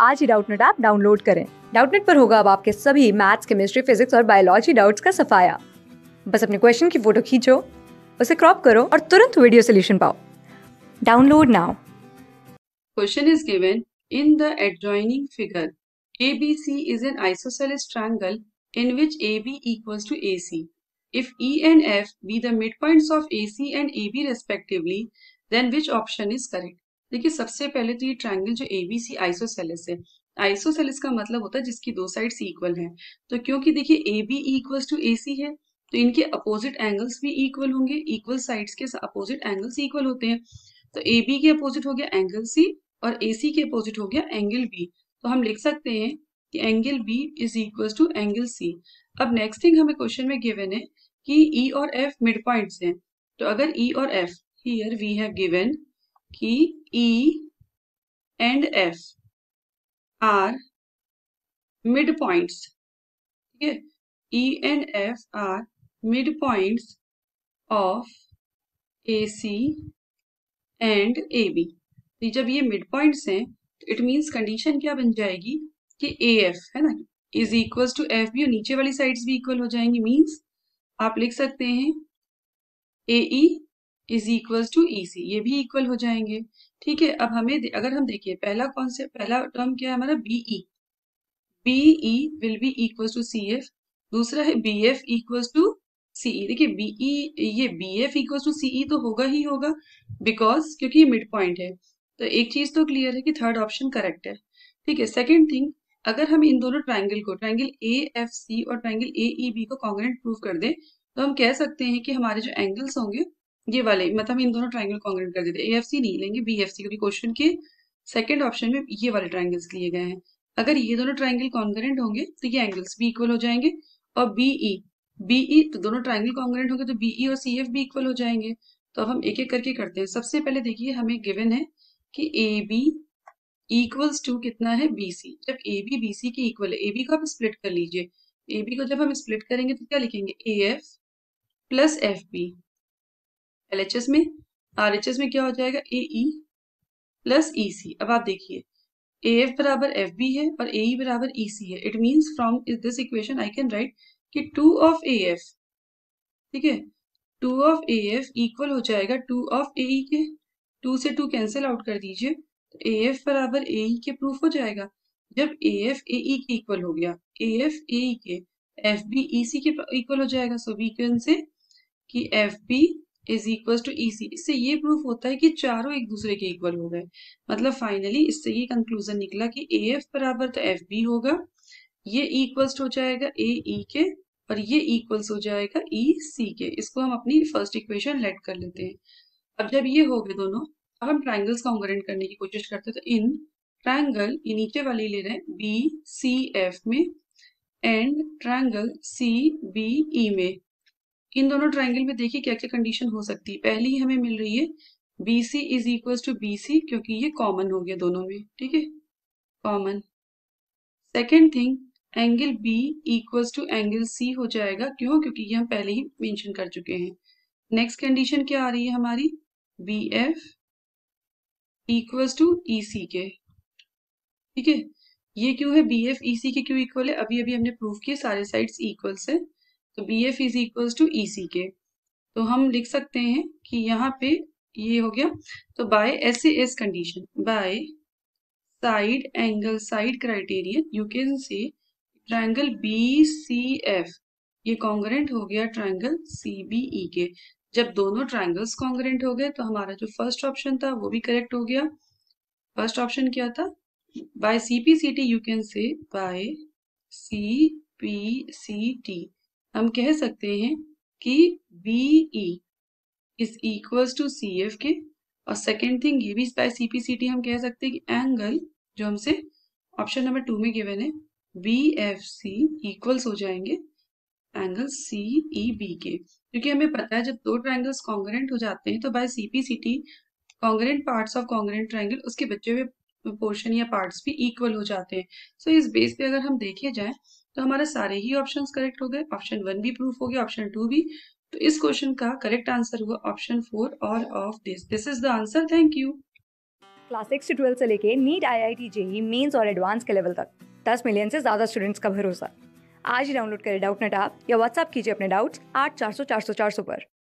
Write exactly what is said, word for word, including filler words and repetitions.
आज ही Doubtnut app download करें। डाउटनेट पर होगा अब आपके सभी मैथ्स, केमिस्ट्री, फिजिक्स और बायोलॉजी डाउट्स का सफाया। बस अपने क्वेश्चन की फोटो खींचो, उसे क्रॉप करो और तुरंत वीडियो सोल्यूशन पाओ। Download now. Question is given in the adjoining figure. A B C is an isosceles triangle in which A B equals to A C. If E and F be the midpoints of A C and A B respectively, then which option is correct? देखिए सबसे पहले तो ये triangle जो A B C isosceles है, isosceles का मतलब होता है जिसकी दो साइड्स इक्वल हैं। तो क्योंकि देखिए A B equals to A C है तो इनके अपोजिट एंगल्स भी इक्वल होंगे, इक्वल साइड्स के अपोजिट एंगल्स इक्वल होते हैं। तो A B के अपोजिट हो गया एंगल C और A C के अपोजिट हो गया एंगल B। तो हम लिख सकते हैं कि angle B is equal to angle C। अब नेक्स्ट थिंग हमें क्वेश्चन में गिवन है कि E और F मिड पॉइंट्स हैं। तो अगर E और F, here we have given कि E and F are mid points, ठीक है, E and F are mid points of A C and A B। तो जब ये मिड पॉइंट्स हैं तो इट मीन्स कंडीशन क्या बन जाएगी कि ए एफ है ना is equals to F B और नीचे वाली साइड्स भी इक्वल हो जाएंगी। मीन्स आप लिख सकते हैं A E is equals to E C, ये भी इक्वल हो जाएंगे। ठीक है, अब हमें अगर हम देखिए पहला कौन से पहला टर्म क्या है हमारा BE, BE will be equals to C F. दूसरा है B F equals to CE. देखिए बीई ये B F equals to CE तो होगा ही होगा बिकॉज क्योंकि ये मिड पॉइंट है। तो एक चीज तो क्लियर है कि थर्ड ऑप्शन करेक्ट है। ठीक है, सेकंड थिंग, अगर हम इन दोनों ट्राइंगल को ट्राइंगल ए एफ सी और ट्राइंगल ए ई बी को कॉन्ग्रेंट प्रूव कर दें तो हम कह सकते हैं कि हमारे जो एंगल्स होंगे ये वाले, मतलब हम इन दोनों ट्राइंगल कॉन्ग्रेंट कर देते, ए एफ सी नहीं लेंगे बी एफ सी, क्योंकि क्वेश्चन के सेकंड ऑप्शन में ये वाले ट्राइंगल्स लिए गए हैं। अगर ये दोनों ट्राइंगल कॉन्ग्रेंट होंगे तो ये एंगल्स भी इक्वल हो जाएंगे। और बीई बीई तो दोनों ट्राइंगल कॉन्ग्रेंट होंगे तो बीई और सी एफ भी इक्वल हो जाएंगे। तो अब हम एक एक करके करते हैं। सबसे पहले देखिए हमें गिवन है कि ए बी इक्वल्स टू कितना है बी सी। जब ए बी बी सी के इक्वल है, ए बी को आप स्प्लिट कर लीजिए। ए बी को जब हम स्प्लिट करेंगे तो क्या लिखेंगे A F plus F B. L H S में आर एच एस में क्या हो जाएगा ए ई प्लस ई सी। अब आप देखिए ए एफ बराबर एफ बी है और ए ई बराबर ई सी है। It means from this equation I can write कि टू ऑफ ए एफ, ठीक है, two of A F equal हो जाएगा टू ऑफ ए ई के। टू से टू कैंसिल आउट कर दीजिए तो ए एफ बराबर ए ई के प्रूफ हो जाएगा। जब ए एफ ए ई के इक्वल हो गया, ए एफ ए ई के, एफ बी ई सी के इक्वल हो जाएगा। सो वी कैन से कि F B is equal to E C. इससे ये प्रूफ होता है कि चारों एक दूसरे के इक्वल हो गए। मतलब फाइनली इससे ये कंक्लूजन निकला कि ए एफ बराबर तो एफ बी होगा, ये इक्वल्स हो जाएगा ए ई के और ये इक्वल्स हो जाएगा ई सी के। इसको हम अपनी फर्स्ट इक्वेशन लेट कर लेते हैं। अब जब ये हो गए दोनों, अब हम ट्राइंगल्स कॉन्ग्रेंट करने की कोशिश करते हैं। तो इन ट्राइंगल ये नीचे वाली ले रहे हैं बी सी एफ में and triangle C B E में। इन दोनों ट्राइंगल में देखिए क्या क्या कंडीशन हो सकती है। पहली हमें मिल रही है B C is equal to B C, क्योंकि ये कॉमन हो गया दोनों में, ठीक है, common. Second thing, angle B equals to angle C हो जाएगा। क्यों? क्योंकि ये हम पहले ही मेंशन कर चुके हैं। नेक्स्ट कंडीशन क्या आ रही है हमारी, B F equals to E C के, ठीक है। ये क्यों है बी एफ ई सी के क्यों इक्वल है, अभी अभी हमने प्रूव किया सारे साइड्स इक्वल है। तो B F is equals to E C के, तो हम लिख सकते हैं कि यहाँ पे ये हो गया। तो by S A S condition, by side angle side criterion, you can say triangle B C F ये कॉन्ग्रेंट हो गया ट्रायंगल सी बी ई के। जब दोनों ट्रायंगल्स कॉन्ग्रेंट हो गए तो हमारा जो फर्स्ट ऑप्शन था वो भी करेक्ट हो गया। फर्स्ट ऑप्शन क्या था, by C P C T, you can say by C P C T हम कह सकते हैं कि B E is equals to C F के। और सेकेंड थिंग ये भी by C P C T हम कह सकते हैं कि एंगल जो हमसे ऑप्शन नंबर टू में गिवन है बी एफ सी इक्वल्स हो जाएंगे एंगल सी ई बी के। क्योंकि हमें पता है जब दो ट्राइंगल्स कॉन्ग्रेंट हो जाते हैं तो by C P C T congruent parts of congruent triangle उसके बचे हुए पोर्शन या पार्ट्स भी इक्वल हो जाते हैं। सो so, इस बेस पे अगर हम देखे जाए तो हमारे सारे ही ऑप्शंस करेक्ट हो गए। ऑप्शन वन भी प्रूफ हो गया, ऑप्शन टू भी। तो इस क्वेश्चन का करेक्ट आंसर हुआ option four, all of this. This is the answer. Thank you. Class six से ट्वेल्थ से लेके NEET, I I T, JEE, mains और एडवांस के लेवल तक दस मिलियन से ज्यादा स्टूडेंट्स का भरोसा। आज ही डाउनलोड करें डाउटनेट ऐप या व्हाट्सएप कीजिए अपने डाउट्स आठ चार सौ चार सौ चार सौ पर।